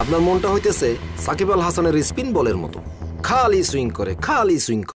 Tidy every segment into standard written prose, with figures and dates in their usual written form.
আপনার মনটা হইতেছে সাকিব আল হাসানের স্পিন বলের মতো, খালি সুইং করে, খালি সুইং করে।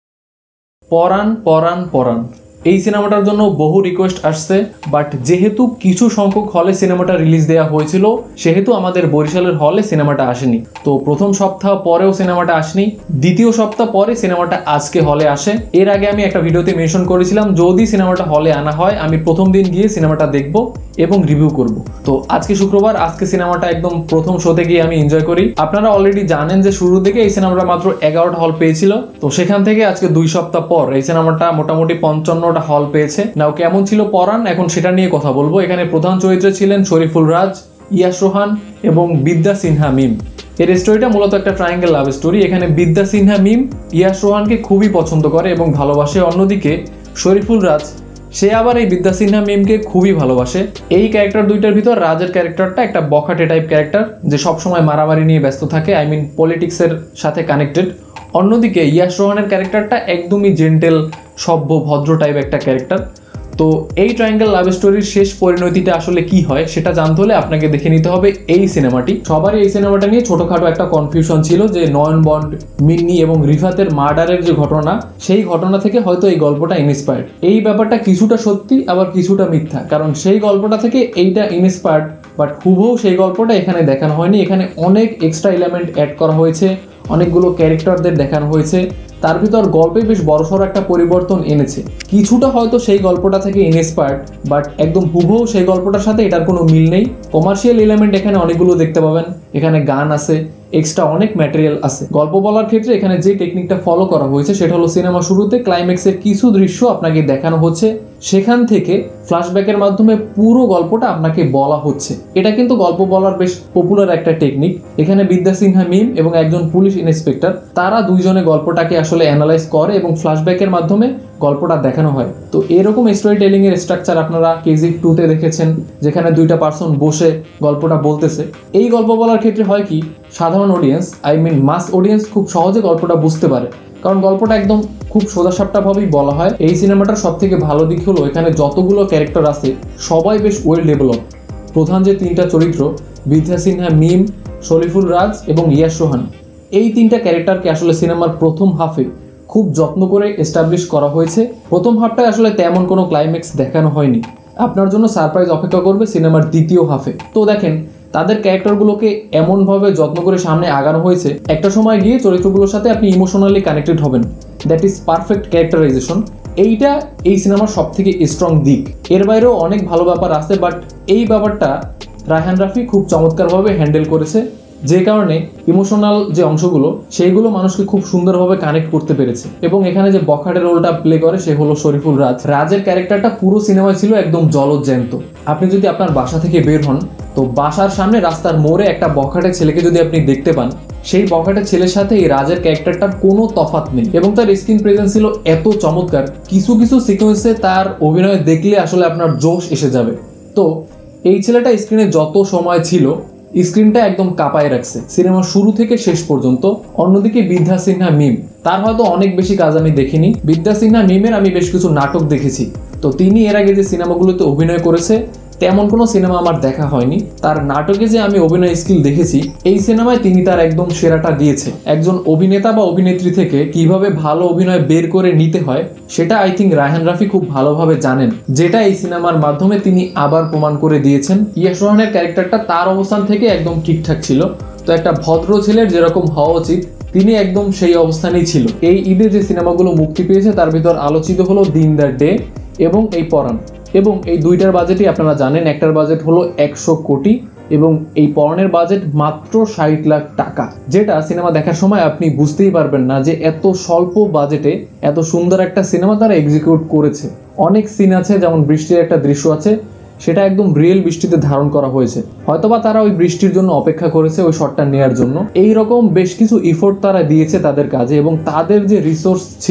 পরাণ পরাণ পরাণ এই সিনেমাটার জন্য বহু রিকোয়েস্ট আসছে, বাট যেহেতু কিছু সংখ্যক হলে সিনেমাটা রিলিজ দেওয়া হয়েছিল সেহেতু আমাদের বরিশালের হলে সিনেমাটা আসেনি। তো প্রথম সপ্তাহ পরেও সিনেমাটা আসেনি, দ্বিতীয় সপ্তাহ পরে সিনেমাটা আজকে হলে আসে। এর আগে আমি একটা ভিডিওতে মেনশন করেছিলাম যদি সিনেমাটা হলে আনা হয় আমি প্রথম দিন গিয়ে সিনেমাটা দেখব এবং রিভিউ করব। তো আজকে শুক্রবার, আজকে সিনেমাটা একদম প্রথম শোতে গিয়ে আমি এনজয় করি। আপনারা অলরেডি জানেন যে শুরুর দিকে এই সিনেমাটা মাত্র 11টা হল পেয়েছিল, তো সেখান থেকে আজকে 2 সপ্তাহ পর এই সিনেমাটা মোটামুটি 55টা হল পেয়েছে। নাও কেমন ছিল পরাণ এখন সেটা নিয়ে কথা বলবো। এখানে প্রধান চরিত্রে ছিলেন শরীফুল রাজ, ইয়াশ রোহান এবং বিদ্যা সিনহা মিম। এর স্টোরিটা মূলত একটা ট্রায়াঙ্গেল লাভ স্টোরি। এখানে বিদ্যা সিনহা মিম ইয়াশ রোহানকে খুবই পছন্দ করে এবং ভালোবাসে, অন্যদিকে শরীফুল রাজ সে আবার এই বিদ্যা সিনহা মিমকে খুবই ভালোবাসে। এই ক্যারেক্টার দুইটার ভিতর রাজের ক্যারেক্টারটা একটা বখাটে টাইপ ক্যারেক্টার যে সবসময় মারামারি নিয়ে ব্যস্ত থাকে, আই মিন পলিটিক্সের সাথে কানেক্টেড। অন্যদিকে ইয়াশ রোহানের ক্যারেক্টারটা একদমই জেন্টেল, সভ্য, ভদ্র টাইপ একটা ক্যারেক্টার। তো এই ট্রায়াঙ্গেল লাভ স্টোরির শেষ পরিণতিটা আসলে কি হয় সেটা জানতে হলে আপনাকে দেখে নিতে হবে এই সিনেমাটি। সবারই এই সিনেমাটা নিয়ে ছোটখাটো একটা কনফিউশন ছিল যে নয়ন বন্ড, মিন্নি এবং রিফাতের মার্ডারের যে ঘটনা, সেই ঘটনা থেকে হয়তো এই গল্পটা ইন্সপায়ার্ড। এই ব্যাপারটা কিছুটা সত্যি আবার কিছুটা মিথ্যা, কারণ সেই গল্পটা থেকে এইটা ইন্সপায়ার্ড, বাট হুবহু সেই গল্পটা এখানে দেখানো হয়নি। এখানে অনেক এক্সট্রা এলিমেন্ট অ্যাড করা হয়েছে, অনেকগুলো ক্যারেক্টারদের দেখানো হয়েছে, তার ভিতর গল্পে বেশ বড়সড় একটা পরিবর্তন এনেছে। কিছুটা হয়তো সেই গল্পটা থেকে ইন্সপায়ার্ড, বাট একদম হুবহু সেই গল্পটার সাথে এটার কোনো মিল নেই। কমার্শিয়াল এলিমেন্ট এখানে অনেকগুলো দেখতে পাবেন, এখানে গান আছে, এক্সট্রা অনেক ম্যাটেরিয়াল আছে। গল্প বলার ক্ষেত্রে এখানে যে টেকনিকটা ফলো করা হয়েছে সেটা হলো সিনেমা শুরুতে ক্লাইম্যাক্সের কিছু দৃশ্য আপনাকে দেখানো হচ্ছে, সেখান থেকে ফ্ল্যাশব্যাকের মাধ্যমে পুরো গল্পটা আপনাকে বলা হচ্ছে। এটা কিন্তু গল্প বলার বেশ পপুলার একটা টেকনিক। এখানে বিদ্যা সিনহা মিম এবং একজন পুলিশ ইন্সপেক্টর তারা দুইজনে গল্পটাকে আসলে অ্যানালাইজ করে এবং ফ্ল্যাশব্যাকের মাধ্যমে গল্পটা দেখানো হয়। তো এরকম স্টোরি টেলিং এর স্ট্রাকচার আপনারা কেজিএফ 2-তে দেখেছেন, যেখানে দুইটা পার্সন বসে গল্পটা বলতেছে। এই গল্প বলার ক্ষেত্রে হয় কি, সাধারণ audience, I mean mass audience খুব সহজে গল্পটা বুঝতে পারে, কারণ গল্পটা একদম খুব সোজাসাপটাভাবেই বলা হয়। এই সিনেমাটার সব থেকে ভালো দিক হলো এখানে যতগুলো ক্যারেক্টার আছে সবাই বেশ ওয়েল ডেভেলপ। প্রধান যে 3টা চরিত্র বিদ্যা সিনহা মিম, শরীফুল রাজ এবং ইয়াশ রোহান, এই 3টা ক্যারেক্টারকে আসলে সিনেমার প্রথম হাফে খুব যত্ন করে এস্টাবলিশ করা হয়েছে। প্রথম হাফটায় আসলে তেমন কোনো ক্লাইম্যাক্স দেখানো হয়নি, আপনার জন্য সারপ্রাইজ অপেক্ষা করবে সিনেমার দ্বিতীয় হাফে। তো দেখেন তাদের ক্যারেক্টারগুলোকে এমনভাবে যত্ন করে সামনে আগানো হয়েছে, একটা সময় গিয়ে চরিত্রগুলোর সাথে আপনি ইমোশনালি কানেক্টেড হবেন। That is perfect characterisation. এইটা এই সিনেমার সব থেকে স্ট্রং দিক। এর বাইরেও অনেক ভালো ব্যাপার আছে, বাট এই ব্যাপারটা রায়হান রাফি খুব চমৎকারভাবে হ্যান্ডেল করেছে, যে কারণে ইমোশনাল যে অংশগুলো সেইগুলো মানুষকে খুব সুন্দরভাবে কানেক্ট করতে পেরেছে। এবং এখানে যে বখাটের রোলটা প্লে করে সে হলো শরীফুল রাজ। রাজের ক্যারেক্টারটা পুরো সিনেমায় ছিল একদম জলজ্যান্ত। আপনি যদি আপনার বাসা থেকে বের হন, তো বাসার সামনে রাস্তার মোড়ে একটা বখাটে ছেলেকে যদি আপনি দেখতে পান, সেই বখাটে ছেলের সাথে এই রাজের ক্যারেক্টারটার কোনো তফাৎ নেই। এবং তার স্ক্রিন প্রেজেন্স ছিল এত চমৎকার, কিছু কিছু সিকোয়েন্সে তার অভিনয় দেখলে আসলে আপনার জোশ এসে যাবে। তো এই ছেলেটা স্ক্রিনে যত সময় ছিল স্ক্রিনটা একদম কাঁপায় রাখছে সিনেমার শুরু থেকে শেষ পর্যন্ত। অন্যদিকে বিদ্যা সিনহা মিম, তার হয়তো অনেক বেশি কাজ আমি দেখিনি। বিদ্যা সিনহা মিমের আমি বেশ কিছু নাটক দেখেছি, তো তিনি এর আগে যে সিনেমাগুলোতে অভিনয় করেছে তেমন কোনো সিনেমা আমার দেখা হয়নি। তার নাটকে যে আমি অভিনয় স্কিল দেখেছি, এই সিনেমায় তিনি তার একদম সেরাটা দিয়েছে। একজন অভিনেতা বা অভিনেত্রী থেকে কিভাবে ভালো অভিনয় বের করে নিতে হয় সেটা আই থিঙ্ক রায়হান রাফি খুব ভালোভাবে জানেন, যেটা এই সিনেমার মাধ্যমে তিনি আবার প্রমাণ করে দিয়েছেন। ইয়াশ রোহানের ক্যারেক্টারটা তার অবস্থান থেকে একদম ঠিকঠাক ছিল। তো একটা ভদ্র ছেলের যেরকম হওয়া উচিত তিনি একদম সেই অবস্থানেই ছিল। এই ঈদে যে সিনেমাগুলো মুক্তি পেয়েছে তার ভিতর আলোচিত হলো দিন দ্য ডে এবং এই পরাণ। এবং এই দুইটার বাজেটই আপনারা জানেন, একটার বাজেট হলো 100 কোটি এবং এই পরাণের বাজেট মাত্র 60 লাখ টাকা, যেটা সিনেমা দেখার সময় আপনি বুঝতেই পারবেন না যে এত স্বল্প বাজেটে এত সুন্দর একটা সিনেমা তারা এক্সিকিউট করেছে। অনেক সিন আছে, যেমন বৃষ্টির একটা দৃশ্য আছে, সেটা একদম রিয়েল বৃষ্টিতে ধারণ করা হয়েছে। হয়তোবা তারা ওই বৃষ্টির জন্য অপেক্ষা করেছে ওই শটটা নেওয়ার জন্য। এই রকম বেশ কিছু ইফোর্ট তারা দিয়েছে তাদের কাজে, এবং তাদের যে রিসোর্স ছিল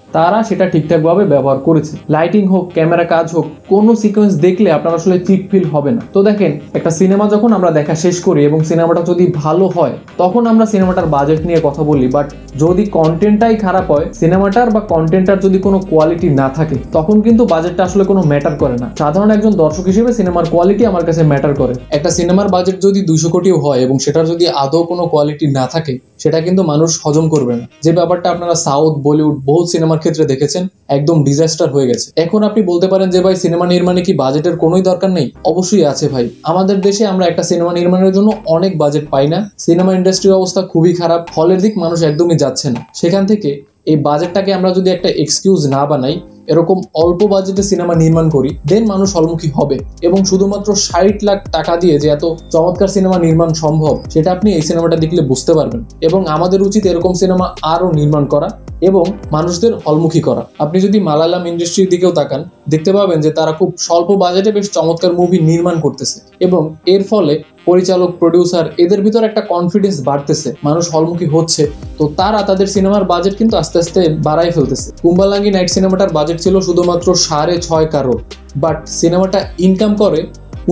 তারা সেটা ঠিকঠাকভাবে ব্যবহার করেছে। লাইটিং হোক, ক্যামেরা কাজ হোক, কোনো সিকোয়েন্স দেখলে আপনার আসলে চিপ ফিল হবে না। তো দেখেন, একটা সিনেমা যখন আমরা দেখা শেষ করি এবং সিনেমাটা যদি ভালো হয় তখন আমরা সিনেমাটার বাজেট নিয়ে কথা বলি, বাট যদি কন্টেন্টটাই খারাপ হয়, সিনেমাটার বা কন্টেন্টটার যদি কোনো কোয়ালিটি না থাকে, তখন কিন্তু বাজেটটা আসলে কোনো ম্যাটার করে না। সাধারণ একজন দর্শক হিসেবে সিনেমার কোয়ালিটি আমার কাছে ম্যাটার করে। একটা সিনেমার বাজেট যদি 200 কোটিও হয় এবং সেটার যদি আদৌ কোনো কোয়ালিটি না থাকে, সেটা কিন্তু মানুষ হজম করবে না। যে ব্যাপারটা আপনারা সাউথ, বলিউড বহু সিনেমার ক্ষেত্রে দেখেছেন, একদম ডিজাস্টার হয়ে গেছে। এখন আপনি বলতে পারেন যে ভাই, সিনেমা নির্মাণে কি বাজেটের কোনোই দরকার নেই? অবশ্যই আছে ভাই। আমাদের দেশে আমরা একটা সিনেমা নির্মাণের জন্য অনেক বাজেট পাই না। সিনেমা ইন্ডাস্ট্রির অবস্থা খুবই খারাপ, হলের দিক মানুষ একদমই যাচ্ছে না। সেখান থেকে এই বাজেটটাকে আমরা যদি একটা এক্সকিউজ না বানাই, এরকম অল্প বাজেটে সিনেমা নির্মাণ করি, দেন মানুষ হলমুখী হবে। এবং শুধুমাত্র 60 লাখ টাকা দিয়ে যে এত চমৎকার সিনেমা নির্মাণ সম্ভব, সেটা আপনি এই সিনেমাটা দেখলে বুঝতে পারবেন। এবং আমাদের উচিত এরকম সিনেমা আরো নির্মাণ করা এবং মানুষদের হলমুখী করা। আপনি যদি মালায়ালাম ইন্ডাস্ট্রির দিকেও তাকান, দেখতে পাবেন যে তারা খুব স্বল্প বাজেটে বেশ চমৎকার মুভি নির্মাণ করতেছে এবং এর ফলে পরিচালক, প্রডিউসার এদের ভিতর একটা কনফিডেন্স বাড়তেছে, মানুষ হলমুখী হচ্ছে। তো তারা তাদের সিনেমার বাজেট কিন্তু আস্তে আস্তে বাড়াই ফেলতেছে। কুম্বালাঙ্গি নাইট সিনেমাটার বাজেট ছিল শুধুমাত্র 6.5 কারোর, বাট সিনেমাটা ইনকাম করে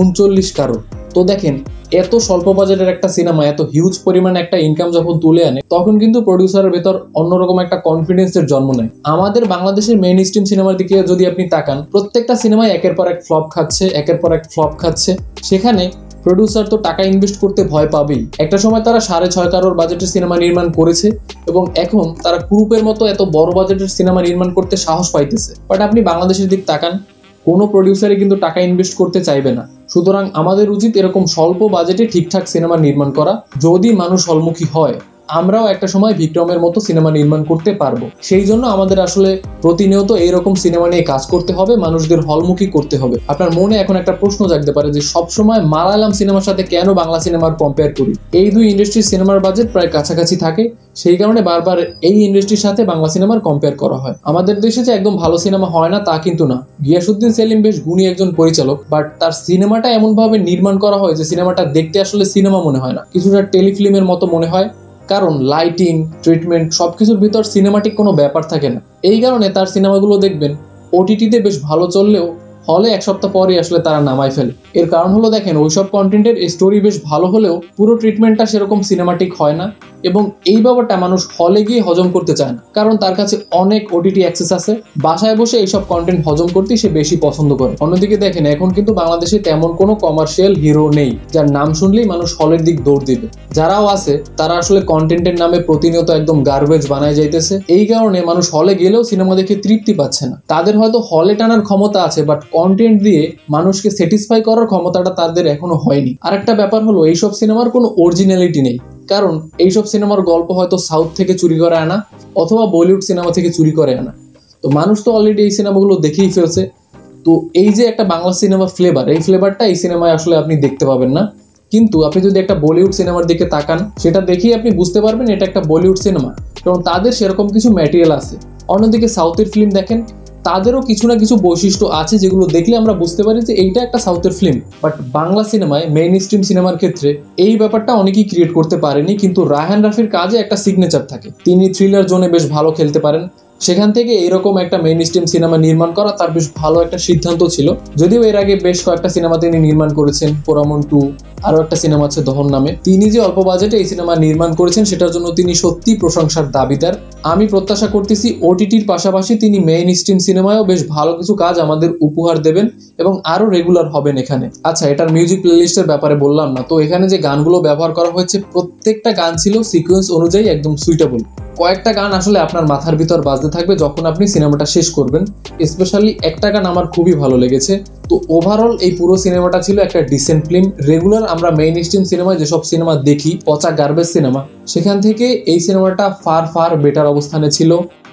39 কারোর। তো দেখেন, এত স্বল্প বাজেটের একটা সিনেমা এত হিউজ পরিমাণে একটা ইনকাম যখন তুলে আনে, তখন কিন্তু প্রডিউসারের ভেতর অন্যরকম একটা কনফিডেন্সের জন্ম নেয়। আমাদের বাংলাদেশের মেইন স্ট্রিম সিনেমার দিকে যদি আপনি তাকান, প্রত্যেকটা সিনেমায় একের পর এক ফ্লপ খাচ্ছে, একের পর এক ফ্লপ খাচ্ছে। সেখানে প্রডিউসার তো টাকা ইনভেস্ট করতে ভয় পাবেই। একটা সময় তারা 6.5 কারোর বাজেটের সিনেমা নির্মাণ করেছে এবং এখন তারা গ্রুপের মতো এত বড় বাজেটের সিনেমা নির্মাণ করতে সাহস পাইতেছে। বাট আপনি বাংলাদেশের দিক তাকান, কোনো প্রডিউসারই কিন্তু টাকা ইনভেস্ট করতে চাইবে না। সুতরাং আমাদের উচিত এরকম স্বল্প বাজেটে ঠিকঠাক সিনেমা নির্মাণ করা। যদি মানুষ হলমুখী হয়, আমরাও একটা সময় বিক্রমের মতো সিনেমা নির্মাণ করতে পারবো। সেই জন্য আমাদের আসলে প্রতিনিয়ত এইরকম সিনেমা নিয়ে কাজ করতে হবে, মানুষদের হলমুখী করতে হবে। আপনার মনে এখন একটা প্রশ্ন জাগতে পারে যে সবসময় মালায়ালাম সিনেমার সাথে কেন বাংলা সিনেমার কম্পেয়ার করি? এই দুই ইন্ডাস্ট্রির সিনেমার বাজেট প্রায় কাছাকাছি থাকে, সেই কারণে বারবার এই ইন্ডাস্ট্রির সাথে বাংলা সিনেমার কম্পেয়ার করা হয়। আমাদের দেশে যে একদম ভালো সিনেমা হয় না তা কিন্তু না। গিয়াসউদ্দিন সেলিম বেশ গুণী একজন পরিচালক, বাট তার সিনেমাটা এমনভাবে নির্মাণ করা হয় যে সিনেমাটা দেখতে আসলে সিনেমা মনে হয় না, কিছুটা টেলিফিল্মের মতো মনে হয়। কারণ লাইটিং, ট্রিটমেন্ট সবকিছুর ভিতর সিনেমাটিক কোনো ব্যাপার থাকে না। এই কারণে তার সিনেমাগুলো দেখবেন ওটিটিতে বেশ ভালো চললেও হলে 1 সপ্তাহ পরেই আসলে তারা নামায় ফেলে। এর কারণ হলো দেখেন, ওইসব কন্টেন্টের স্টোরি বেশ ভালো হলেও পুরো ট্রিটমেন্টটা সেরকম সিনেমাটিক হয় না এবং এই ব্যাপারটা মানুষ হলে গিয়ে হজম করতে চায় না, কারণ তার কাছে অনেক ওটিটি অ্যাক্সেস আছে। বাসায় বসে এইসব কন্টেন্ট হজম করতে সে বেশি পছন্দ করে। অন্যদিকে দেখেন, এখন কিন্তু বাংলাদেশে তেমন কোনো কমার্শিয়াল হিরো নেই যার নাম শুনলেই মানুষ হলের দিক দৌড় দিবে। যারাও আছে তারা আসলে কন্টেন্টের নামে প্রতিনিয়ত একদম গার্বেজ বানায় যাইতেছে। এই কারণে মানুষ হলে গেলেও সিনেমা দেখে তৃপ্তি পাচ্ছে না। তাদের হয়তো হলে টানার ক্ষমতা আছে, বাট কন্টেন্ট দিয়ে মানুষকে স্যাটিসফাই করার ক্ষমতাটা তাদের এখনো হয়নি। আরেকটা ব্যাপার হলো, এইসব সিনেমার কোনো অরিজিনালিটি নেই, কারণ এইসব সিনেমার গল্প হয়তো সাউথ থেকে চুরি করে আনা অথবা বলিউড সিনেমা থেকে চুরি করে আনা। তো মানুষ তো অলরেডি এই সিনেমাগুলো দেখেই ফেলছে। তো এই যে একটা বাংলা সিনেমা ফ্লেভার, এই ফ্লেভারটা এই সিনেমায় আসলে আপনি দেখতে পাবেন না। কিন্তু আপনি যদি একটা বলিউড সিনেমার দিকে তাকান, সেটা দেখেই আপনি বুঝতে পারবেন এটা একটা বলিউড সিনেমা, কারণ তাদের সেরকম কিছু ম্যাটেরিয়াল আছে। অন্যদিকে সাউথের ফিল্ম দেখেন, তাদেরও কিছু না কিছু বৈশিষ্ট্য আছে যেগুলো দেখলে আমরা বুঝতে পারি যে এইটা একটা সাউথের ফিল্ম। বাট বাংলা সিনেমায়, মেইন স্ট্রিম সিনেমার ক্ষেত্রে এই ব্যাপারটা অনেকেই ক্রিয়েট করতে পারেনি। কিন্তু রায়হান রাফির কাজে একটা সিগনেচার থাকে, তিনি থ্রিলার জোনে বেশ ভালো খেলতে পারেন। সেখান থেকে এরকম একটা মেইন স্ট্রিম সিনেমা নির্মাণ করা তার বেশ ভালো একটা সিদ্ধান্ত ছিল। যদিও এর আগে বেশ কয়েকটা সিনেমা তিনি নির্মাণ করেছেন, পোরামন 2, আরো একটা সিনেমা আছে দহন নামে। তিনি যে অল্প বাজেটে এই সিনেমা নির্মাণ করেছেন সেটার জন্য তিনি সত্যি প্রশংসার দাবিদার। আমি প্রত্যাশা করতেছি ওটিটির পাশাপাশি তিনি মেইন স্ট্রিম সিনেমায়ও বেশ ভালো কিছু কাজ আমাদের উপহার দেবেন এবং আরো রেগুলার হবেন এখানে। আচ্ছা, এটার মিউজিক প্লেলিস্টের ব্যাপারে বললাম না, তো এখানে যে গানগুলো ব্যবহার করা হয়েছে প্রত্যেকটা গান ছিল সিকোয়েন্স অনুযায়ী একদম সুইটেবল। কয়েকটা গান আসলে আপনার মাথার ভিতর বাজতে থাকবে যখন আপনি সিনেমাটা শেষ করবেন। স্পেশালি একটা গান আমার খুবই ভালো লেগেছে। তো ওভারঅল এই পুরো সিনেমাটা ছিল একটা ডিসেন্ট ফিল্ম। রেগুলার আমরা মেইন স্ট্রিম সিনেমায় যেসব সিনেমা দেখি, পচা গার্বেজ সিনেমা, সেখান থেকে এই সিনেমাটা ফার ফার বেটার অবস্থানে ছিল।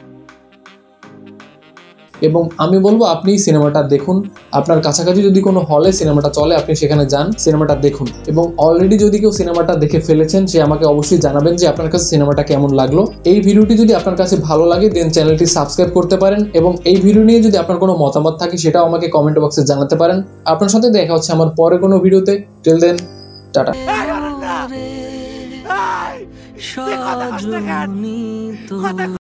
এবং আমি বলবো আপনি সিনেমাটা দেখুন। আপনার কাছাকাছি যদি কোনো হলে সিনেমাটা চলে, আপনি সেখানে যান, সিনেমাটা দেখুন। এবং অলরেডি যদি কেউ সিনেমাটা দেখে ফেলেছেন, সে আমাকে অবশ্যই জানাবেন যে আপনার কাছে সিনেমাটা কেমন লাগলো। এই ভিডিওটি যদি আপনার কাছে ভালো লাগে, দেন চ্যানেলটি সাবস্ক্রাইব করতে পারেন। এবং এই ভিডিও নিয়ে যদি আপনার কোনো মতামত থাকে, সেটাও আমাকে কমেন্ট বক্সে জানাতে পারেন। আপনার সাথে দেখা হচ্ছে আমার পরে কোনো ভিডিওতে। Till then, tata.